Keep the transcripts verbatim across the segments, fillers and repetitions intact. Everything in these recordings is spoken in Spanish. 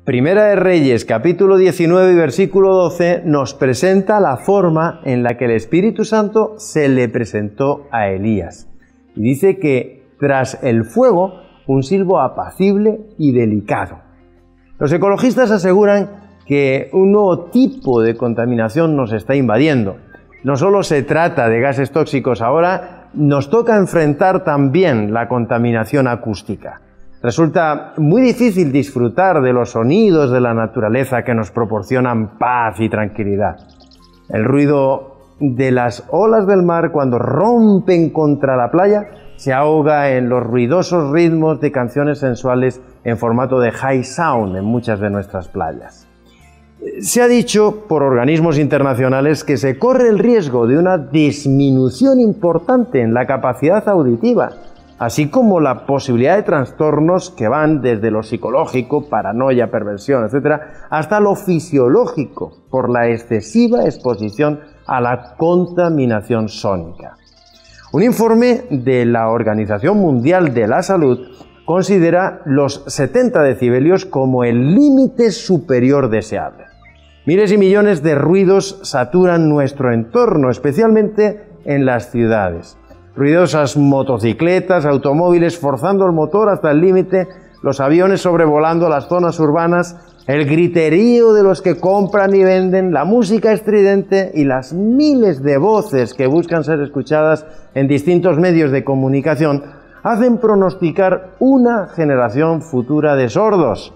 Primera de Reyes, capítulo diecinueve y versículo doce, nos presenta la forma en la que el Espíritu Santo se le presentó a Elías. Y dice que tras el fuego, un silbo apacible y delicado. Los ecologistas aseguran que un nuevo tipo de contaminación nos está invadiendo. No solo se trata de gases tóxicos ahora, nos toca enfrentar también la contaminación acústica. Resulta muy difícil disfrutar de los sonidos de la naturaleza que nos proporcionan paz y tranquilidad. El ruido de las olas del mar cuando rompen contra la playa se ahoga en los ruidosos ritmos de canciones sensuales en formato de high sound en muchas de nuestras playas. Se ha dicho por organismos internacionales que se corre el riesgo de una disminución importante en la capacidad auditiva, así como la posibilidad de trastornos que van desde lo psicológico, paranoia, perversión, etcétera, hasta lo fisiológico por la excesiva exposición a la contaminación sónica. Un informe de la Organización Mundial de la Salud considera los setenta decibelios como el límite superior deseable. Miles y millones de ruidos saturan nuestro entorno, especialmente en las ciudades. Ruidosas motocicletas, automóviles forzando el motor hasta el límite, los aviones sobrevolando las zonas urbanas, el griterío de los que compran y venden, la música estridente y las miles de voces que buscan ser escuchadas en distintos medios de comunicación hacen pronosticar una generación futura de sordos.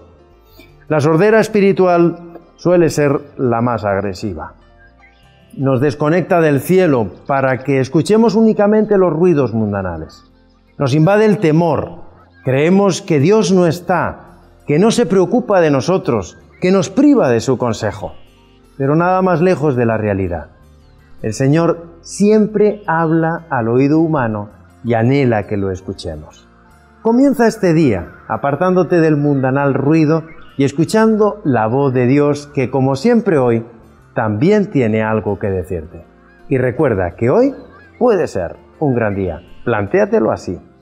La sordera espiritual suele ser la más agresiva. Nos desconecta del cielo para que escuchemos únicamente los ruidos mundanales. Nos invade el temor. Creemos que Dios no está, que no se preocupa de nosotros, que nos priva de su consejo. Pero nada más lejos de la realidad. El Señor siempre habla al oído humano y anhela que lo escuchemos. Comienza este día apartándote del mundanal ruido y escuchando la voz de Dios que, como siempre hoy, también tiene algo que decirte. Y recuerda que hoy puede ser un gran día. Plantéatelo así.